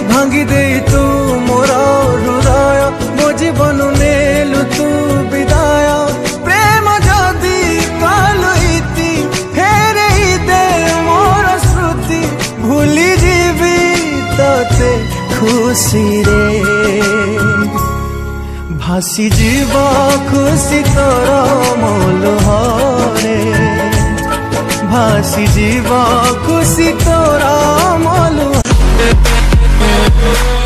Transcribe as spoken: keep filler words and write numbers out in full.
भांगी दे तू मोर हृदय मो जीवन नेलु तू विदाय प्रेम जदि कालु इति फेरे दे मोर स्मृति भूली जीवी तते खुशी रे भासी जीव खुशी तोर मोलुहरे भासी जीव खुशी तोर मोलुहरे।